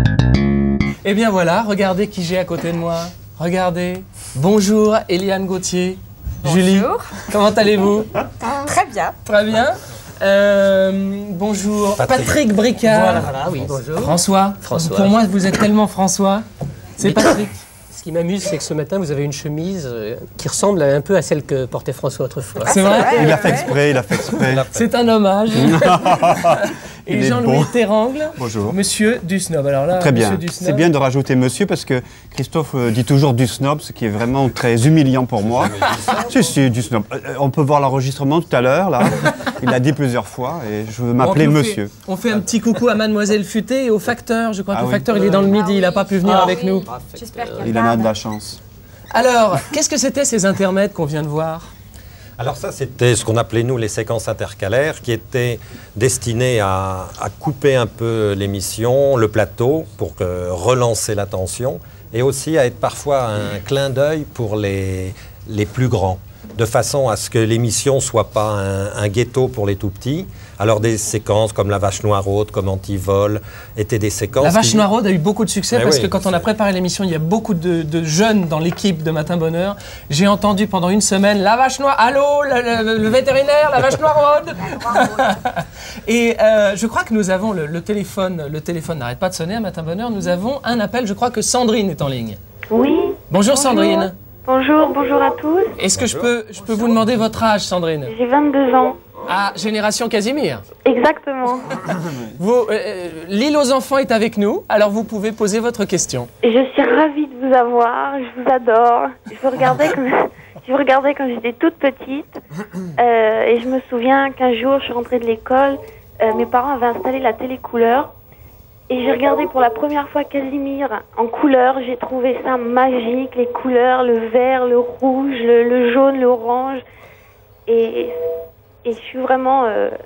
Eh bien voilà, regardez qui j'ai à côté de moi. Regardez. Bonjour, Eliane Gauthier. Bonjour. Julie, comment allez-vous? Très bien. Très bien. Bonjour, Patrick Bricard. Voilà, oui, bonjour. François. François. Pour moi, vous êtes tellement François. C'est Patrick. Ce qui m'amuse, c'est que ce matin, vous avez une chemise qui ressemble un peu à celle que portait François autrefois. C'est vrai? Il a fait exprès, il a fait exprès. C'est un hommage. Et Il est Jean-Louis bon. Terrangle. Bonjour. Monsieur Dusnob. Alors là, Très bien. Monsieur Dusnob. C'est bien de rajouter monsieur parce que Christophe dit toujours du snob, ce qui est vraiment très humiliant pour moi. Si, du snob. On peut voir l'enregistrement tout à l'heure, là. Il l'a dit plusieurs fois et je veux m'appeler Bon, monsieur. On fait un petit coucou à Mademoiselle Futé et au facteur. Je crois que le oui. facteur, il est dans le midi. Il n'a pas pu venir avec nous. J'espère Il en a de la chance. Alors, qu'est-ce que c'était ces intermèdes qu'on vient de voir? Alors ça, c'était ce qu'on appelait, nous, les séquences intercalaires, qui étaient destinées à couper un peu l'émission, le plateau, pour relancer l'attention, et aussi à être parfois un clin d'œil pour les plus grands, de façon à ce que l'émission ne soit pas un ghetto pour les tout-petits. Alors des séquences comme La Vache Noiraude, comme Antivol, étaient des séquences... La Vache Noiraude a eu beaucoup de succès Mais parce oui, que quand on a préparé l'émission, il y a beaucoup de jeunes dans l'équipe de Matin Bonheur. J'ai entendu pendant une semaine La Vache Noire, allô, le vétérinaire, La Vache Noiraude. Et je crois que nous avons le téléphone n'arrête pas de sonner à Matin Bonheur. Nous avons un appel, je crois que Sandrine est en ligne. Oui. Bonjour Sandrine. Bonjour à tous. Est-ce que je peux vous demander votre âge, Sandrine? J'ai 22 ans. Ah, génération Casimir. Exactement. L'île aux enfants est avec nous, alors vous pouvez poser votre question. Je suis ravie de vous avoir. Je vous adore. Je vous regardais quand j'étais toute petite. Et je me souviens qu'un jour, je suis rentrée de l'école. Mes parents avaient installé la télé couleur. Et j'ai regardé pour la première fois Casimir en couleur. J'ai trouvé ça magique. Les couleurs, le vert, le rouge, le jaune, l'orange. Et je suis vraiment...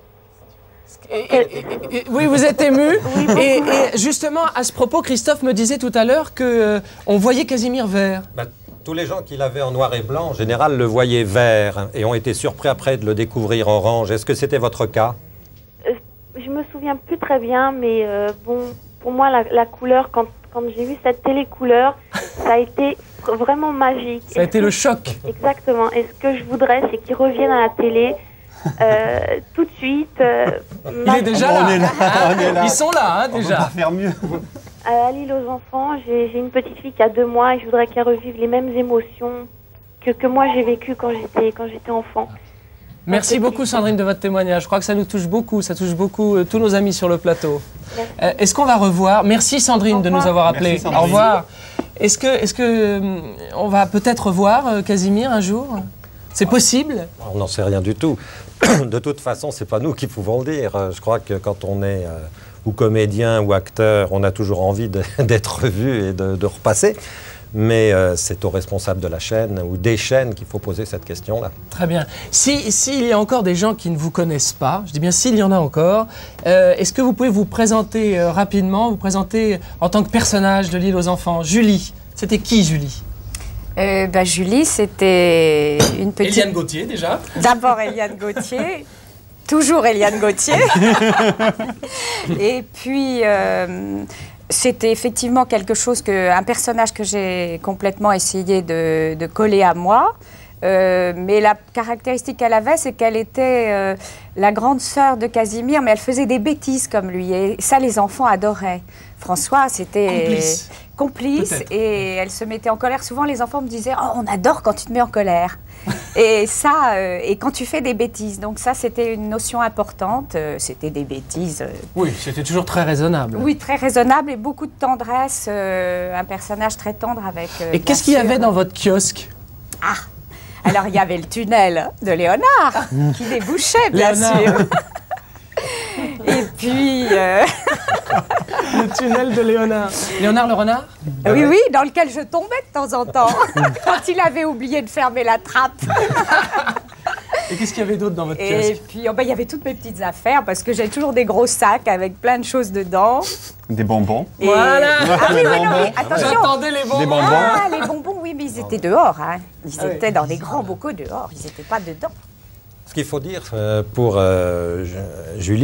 Oui, vous êtes ému. Oui, Et justement, à ce propos, Christophe me disait tout à l'heure que on voyait Casimir vert. Tous les gens qui l'avaient en noir et blanc, en général, le voyaient vert et ont été surpris après de le découvrir orange. Est-ce que c'était votre cas? Je me souviens plus très bien, mais bon, pour moi, la couleur, quand j'ai vu cette télé couleur, ça a été vraiment magique. Ça a été le choc. Exactement. Et ce que je voudrais, c'est qu'il revienne à la télé tout de suite. Il est déjà là. On est là. Ils sont là, hein, On peut déjà. pas faire mieux. À l'île aux enfants, j'ai une petite fille qui a 2 mois et je voudrais qu'elle revive les mêmes émotions que moi j'ai vécues quand j'étais enfant. Merci beaucoup, Sandrine, de votre témoignage. Je crois que ça nous touche beaucoup. Ça touche beaucoup tous nos amis sur le plateau. Est-ce qu'on va revoir? Merci, Sandrine, de nous avoir appelés. Merci, Sandrine. Au revoir. Est-ce que on va peut-être revoir Casimir un jour? C'est possible? On n'en sait rien du tout. De toute façon, c'est pas nous qui pouvons le dire. Je crois que quand on est ou comédien ou acteur, on a toujours envie d'être revu et de repasser. Mais c'est aux responsables de la chaîne ou des chaînes qu'il faut poser cette question-là. Très bien. S'il y a encore des gens qui ne vous connaissent pas, je dis bien s'il y en a encore, est-ce que vous pouvez vous présenter rapidement, vous présenter en tant que personnage de l'île aux enfants? Julie, c'était qui Julie? Julie, c'était une petite... Eliane Gauthier déjà. D'abord Eliane Gauthier, toujours Eliane Gauthier. Et puis, c'était effectivement un personnage que j'ai complètement essayé de coller à moi. Mais la caractéristique qu'elle avait, c'est qu'elle était la grande sœur de Casimir, mais elle faisait des bêtises comme lui. Et ça, les enfants adoraient. François, c'était complice et elle se mettait en colère. Souvent, les enfants me disaient « Oh, on adore quand tu te mets en colère ». Et ça, et quand tu fais des bêtises. Donc ça, c'était une notion importante. C'était des bêtises. Oui, c'était toujours très raisonnable. Oui, très raisonnable et beaucoup de tendresse. Un personnage très tendre avec... Et qu'est-ce qu'il y avait dans votre kiosque? Ah, alors il y avait le tunnel de Léonard qui débouchait, bien sûr. Et puis... Le tunnel de Léonard. Léonard le renard? Oui, oui, dans lequel je tombais de temps en temps, quand il avait oublié de fermer la trappe. Et qu'est-ce qu'il y avait d'autre dans votre Et kiosque? puis, il y avait toutes mes petites affaires, parce que j'ai toujours des gros sacs avec plein de choses dedans. Des bonbons. Et... Voilà. Ah oui, Les oui, non, bonbons. mais attention. J'attendais les bonbons. Des bonbons. Ah, les bonbons, oui, mais ils étaient dehors. Hein. Ils Ah oui. étaient dans des grands bocaux dehors, ils n'étaient pas dedans. Ce qu'il faut dire pour Julie,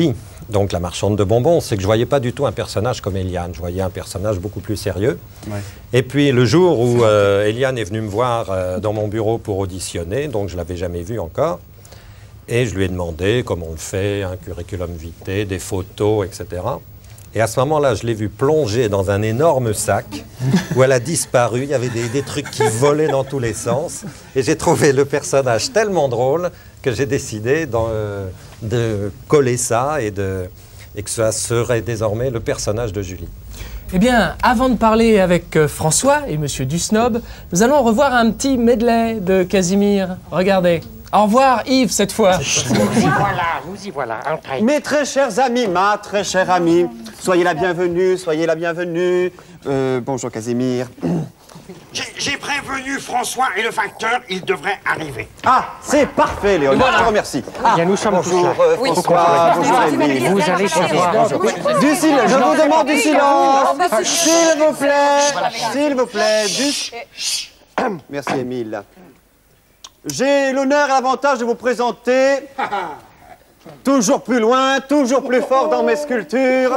donc la marchande de bonbons, c'est que je ne voyais pas du tout un personnage comme Eliane. Je voyais un personnage beaucoup plus sérieux. Ouais. Et puis le jour où Eliane est venue me voir dans mon bureau pour auditionner, donc je ne l'avais jamais vue encore, et je lui ai demandé comment on le fait, un curriculum vitae, des photos, etc. Et à ce moment-là, je l'ai vue plonger dans un énorme sac où elle a disparu. Il y avait des trucs qui volaient dans tous les sens. Et j'ai trouvé le personnage tellement drôle que j'ai décidé de coller ça et que ça serait désormais le personnage de Julie. Eh bien, avant de parler avec François et Monsieur Dusnob, nous allons revoir un petit medley de Casimir. Regardez. Au revoir Yves, cette fois. Nous y voilà, entrez. Mes très chers amis, ma très chère amie, soyez la bienvenue, soyez la bienvenue. Bonjour Casimir. J'ai prévenu François et le facteur, ils devraient arriver. Ah, c'est parfait Léonard, Voilà. je vous remercie. Bien, nous sommes tous là. François, bonjour Émile. Vous allez savoir. Du silence, je vous demande du silence. S'il vous plaît, s'il vous plaît. Merci Émile. J'ai l'honneur et l'avantage de vous présenter, toujours plus loin, toujours plus fort dans mes sculptures.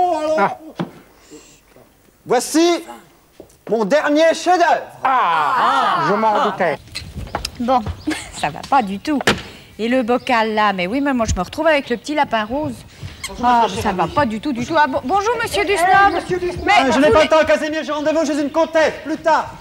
Voici mon dernier chef-d'œuvre. Je m'en doutais. Bon, ça va pas du tout. Et le bocal là, mais oui, mais moi je me retrouve avec le petit lapin rose. Ah, ça va pas du tout, du tout. Ah, bonjour, monsieur Dusnob. Mais Je n'ai pas le temps, Casimir, j'ai rendez-vous chez une comtesse, plus tard.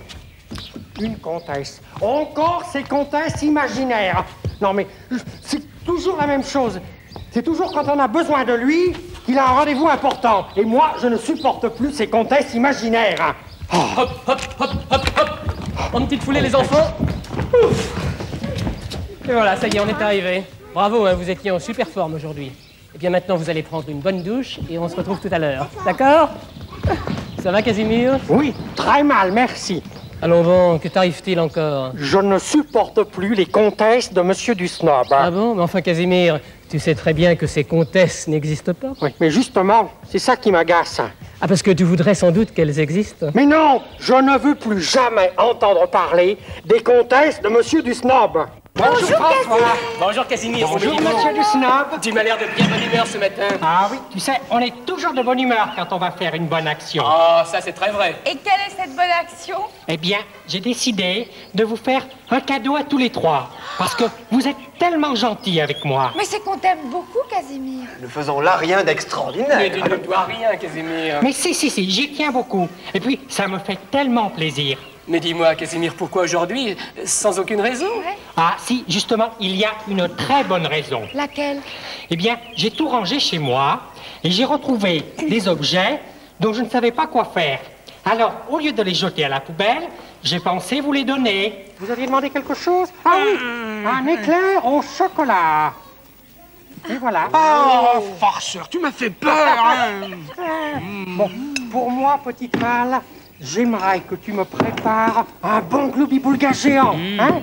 Une comtesse. Encore ces comtesses imaginaires. Non mais, c'est toujours la même chose. C'est toujours quand on a besoin de lui qu'il a un rendez-vous important. Et moi, je ne supporte plus ces comtesses imaginaires. Hop, hop, hop, hop, hop. En petite foulée, les enfants. Ouf. Et voilà, ça y est, on est arrivé. Bravo, hein, vous étiez en super forme aujourd'hui. Et bien maintenant, vous allez prendre une bonne douche et on se retrouve tout à l'heure. D'accord? Ça va, Casimir? Oui, très mal, merci. Allons bon, que t'arrive-t-il encore? Je ne supporte plus les comtesses de Monsieur Dusnob. Ah bon? Mais enfin, Casimir, tu sais très bien que ces comtesses n'existent pas. Oui, mais justement, c'est ça qui m'agace. Ah, parce que tu voudrais sans doute qu'elles existent. Mais non, je ne veux plus jamais entendre parler des comtesses de Monsieur Dusnob. Bonjour François. Bonjour, Casimir. Bonjour Monsieur Dusnob. Tu m'as l'air de bien bonne humeur ce matin. Ah oui, tu sais, on est toujours de bonne humeur quand on va faire une bonne action. Oh, ça c'est très vrai. Et quelle est cette bonne action? Eh bien, j'ai décidé de vous faire un cadeau à tous les trois. Parce que vous êtes tellement gentils avec moi. Mais c'est qu'on t'aime beaucoup, Casimir. Ne faisons là rien d'extraordinaire. Mais tu ne dois rien, Casimir. Mais si, j'y tiens beaucoup. Et puis, ça me fait tellement plaisir. Mais dis-moi, Casimir, pourquoi aujourd'hui? Sans aucune raison? Ah si, justement, il y a une très bonne raison. Laquelle? Eh bien, j'ai tout rangé chez moi et j'ai retrouvé des objets dont je ne savais pas quoi faire. Alors, au lieu de les jeter à la poubelle, j'ai pensé vous les donner. Vous aviez demandé quelque chose? Ah oui, un éclair au chocolat. Et voilà. Oh, farceur, tu m'as fait peur, hein. Bon, pour moi, petite Mal, j'aimerais que tu me prépares un bon gloubi-boulga géant, hein?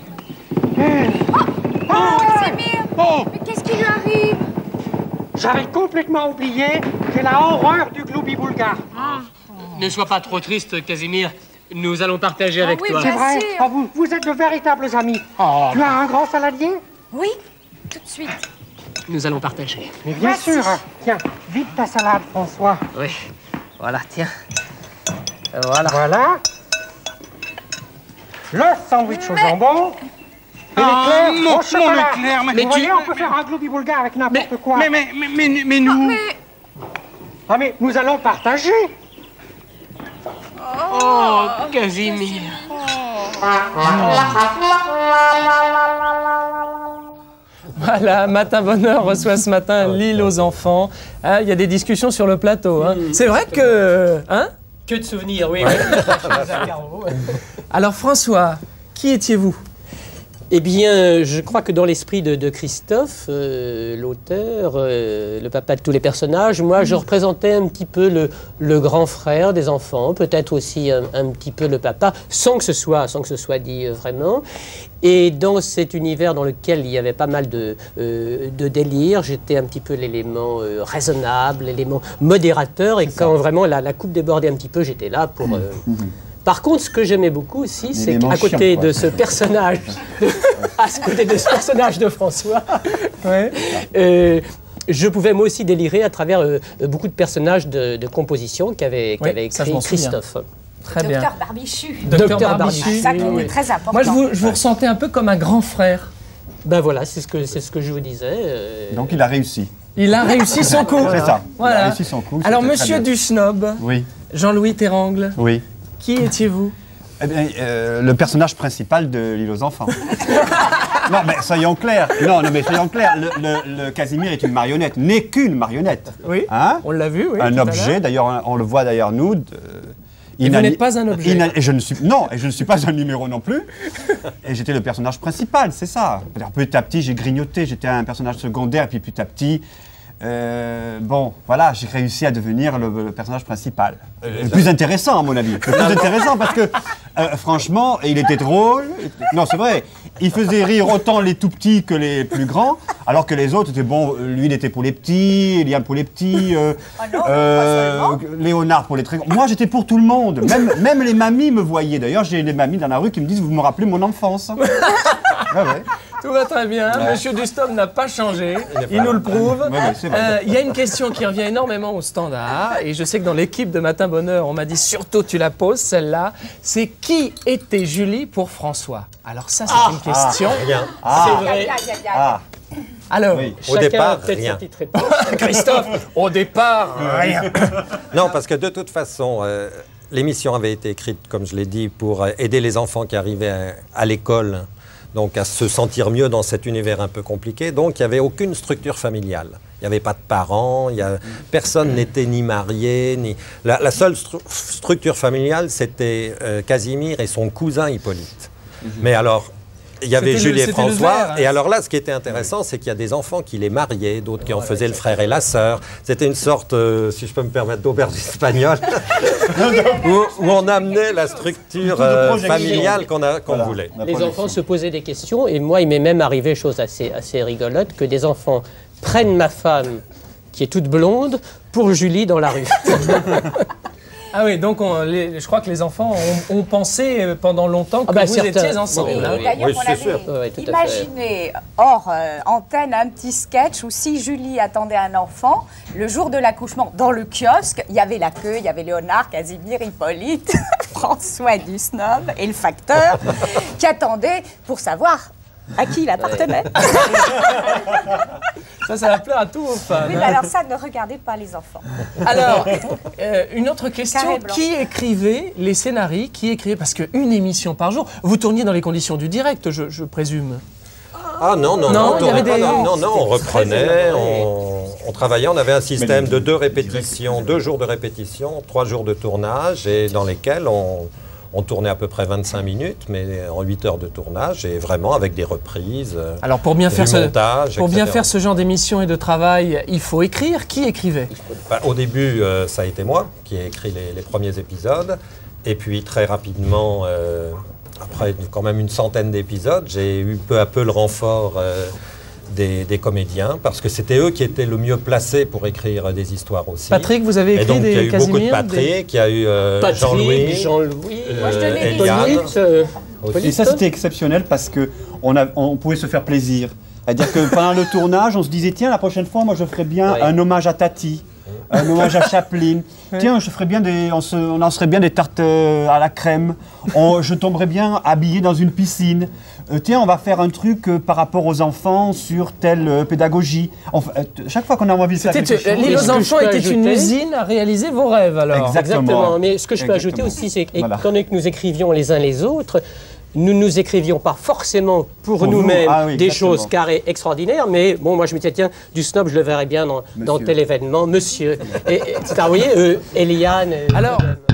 Casimir! Oh. Mais qu'est-ce qui lui arrive? J'avais complètement oublié, j'ai la horreur du gloubi-boulga. Ne sois pas trop triste, Casimir. Nous allons partager avec oui, toi. C'est bien vrai? sûr. Ah, vous êtes de véritables amis. Tu as un grand saladier? Oui, tout de suite. Nous allons partager. Mais bien Merci. sûr. Tiens, vite ta salade, François. Oui. Voilà, tiens. Voilà. Voilà. Le sandwich au jambon. Et l'éclair au chocolat. éclair, Vous voyez, on peut faire un gloubi-boulga avec n'importe quoi. Mais nous... Ah, mais nous allons partager. Oh, Casimir. Voilà, Matin Bonheur reçoit ce matin l'île aux enfants. Il y a des discussions sur le plateau. Hein. C'est vrai que... Hein? Que de souvenirs, oui. Alors François, qui étiez-vous? Eh bien, je crois que dans l'esprit de Christophe, l'auteur, le papa de tous les personnages, moi, je représentais un petit peu le grand frère des enfants, peut-être aussi un petit peu le papa, sans que ce soit dit vraiment. Et dans cet univers dans lequel il y avait pas mal de délire, j'étais un petit peu l'élément raisonnable, l'élément modérateur, et quand vraiment la coupe débordait un petit peu, j'étais là pour... Par contre, ce que j'aimais beaucoup aussi, c'est qu'à côté de ce personnage, à côté de ce personnage de François, je pouvais moi aussi délirer à travers beaucoup de personnages de composition qu'avait écrit Christophe. Très bien. Docteur Barbichu. Docteur Barbichu. Ça qui est très important. Moi, je vous ressentais un peu comme un grand frère. Ben voilà, c'est ce que je vous disais. Donc il a réussi. Il a réussi son coup. C'est ça. Voilà. Il a réussi son coup. Alors, c'était très monsieur bien. Dusnob, Oui, Jean-Louis Terrangle, oui. qui étiez-vous? Eh bien, le personnage principal de L'île aux enfants. Non, mais soyons clairs. Non, mais soyons clairs. Le Casimir est une marionnette, n'est qu'une marionnette. Oui, Hein? on l'a vu, oui. Un tout à objet, l'heure. d'ailleurs, on le voit derrière nous. Et vous n'êtes pas un objet. Et je ne suis pas un numéro non plus. Et j'étais le personnage principal, c'est ça. Alors, petit à petit, j'ai grignoté, j'étais un personnage secondaire, puis petit à petit, bon, voilà, j'ai réussi à devenir le personnage principal. Le plus intéressant, à mon avis. Le plus intéressant, parce que, franchement, il était drôle. Non, c'est vrai. Il faisait rire autant les tout petits que les plus grands, alors que les autres étaient bon. Lui, il était pour les petits, Eliane pour les petits, Léonard pour les très grands. Moi, j'étais pour tout le monde. Même les mamies me voyaient. D'ailleurs, j'ai des mamies dans la rue qui me disent, vous me rappelez mon enfance. Ah ouais. Tout va très bien. Monsieur Dusnob n'a pas changé. Il nous le prouve. Ouais, c'est vrai. Il y a une question qui revient énormément au standard. Et je sais que dans l'équipe de Matin Bonheur, on m'a dit surtout tu la poses, celle-là. C'est qui était Julie pour François? Alors ça, c'est une question. Rien. C'est vrai. Alors, Oui. Au départ, peut-être rien. sa petite réponse. Christophe, au départ, rien. Non, parce que de toute façon, l'émission avait été écrite, comme je l'ai dit, pour aider les enfants qui arrivaient à l'école, donc à se sentir mieux dans cet univers un peu compliqué. Donc, il n'y avait aucune structure familiale. Il n'y avait pas de parents, personne n'était ni marié, ni... La seule structure familiale, c'était Casimir et son cousin Hippolyte. Mais alors... Il y avait C'était Julie et c'était le François, verre, hein. et alors là, ce qui était intéressant, c'est qu'il y a des enfants qui les mariaient, d'autres qui en faisaient le frère et la sœur. C'était une sorte, si je peux me permettre, d'auberge espagnole, où on amenait la structure familiale qu'on voulait. Les enfants se posaient des questions, et moi, il m'est même arrivé, chose assez rigolote, que des enfants prennent ma femme, qui est toute blonde, pour Julie dans la rue. Ah oui, donc je crois que les enfants ont pensé pendant longtemps que vous étiez ensemble. Oui, hein. oui. D'ailleurs, Oui, on c'est avait sûr. Oui, tout à fait. imaginé hors antenne un petit sketch où si Julie attendait un enfant, le jour de l'accouchement, dans le kiosque, il y avait la queue, il y avait Léonard, Casimir, Hippolyte, François Dusnob et le facteur qui attendaient pour savoir à qui il appartenait. Ça va plaire à tous vos fans. Oui, mais alors ça, ne regardez pas les enfants. Alors, une autre question. Carré blanc. Qui écrivait les scénarios? Qui écrivait? Parce qu'une émission par jour, vous tourniez dans les conditions du direct, je présume. Ah non, Non, on il y avait tournait pas, des- on reprenait, on travaillait, on avait un système de 2 répétitions, 2 jours de répétition, 3 jours de tournage, et dans lesquels on tournait à peu près 25 minutes, mais en 8 heures de tournage, et vraiment avec des reprises, Alors, pour bien du faire montage, pour bien etc. faire ce genre d'émission et de travail, il faut écrire. Qui écrivait? Bah, au début, ça a été moi qui ai écrit les premiers épisodes. Et puis très rapidement, après quand même une centaine d'épisodes, j'ai eu peu à peu le renfort des comédiens, parce que c'était eux qui étaient le mieux placés pour écrire des histoires aussi. Patrick, vous avez Et écrit donc il y a des eu beaucoup de Casimir? Patrick, il y a eu Patrick, Jean-Louis, Moi, je donnais des Eliane. Hippolyte, aussi. Et ça, c'était exceptionnel parce qu'on pouvait se faire plaisir. C'est-à-dire que pendant le tournage, on se disait, tiens, la prochaine fois, moi, je ferais bien Ouais. un hommage à Tati, un hommage à Chaplin. Tiens, je ferais bien on lancerait bien des tartes à la crème. Je tomberais bien habillé dans une piscine. Tiens, on va faire un truc par rapport aux enfants sur telle pédagogie. Chaque fois qu'on a envie de faire quelque chose... L'île Est-ce aux que enfants je peux était une ajouter usine à réaliser vos rêves, alors. Exactement. Mais ce que je peux Exactement. ajouter aussi, c'est que, Voilà. étant donné que nous écrivions les uns les autres, nous nous écrivions pas forcément pour Pour nous. nous-mêmes Ah oui, des exactement. choses carrées extraordinaires, mais bon, moi je me disais, tiens, Dusnob, je le verrais bien dans Monsieur. tel événement, monsieur. Et, etc. Vous voyez, Eliane. Alors,